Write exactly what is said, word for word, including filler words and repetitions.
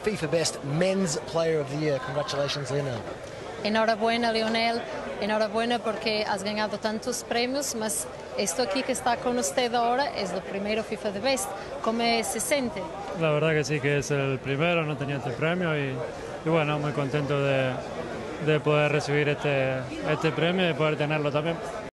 FIFA Best Men's Player of the Year. Congratulations, Lionel. Enhorabuena, Lionel. Enhorabuena porque has ganado tantos premios, mas esto aquí que está con usted ahora es lo primero FIFA The Best. ¿Cómo se siente? La verdad que sí, que es el primero, no tenía este premio y, y bueno, muy contento de, de poder recibir este, este premio y de poder tenerlo también.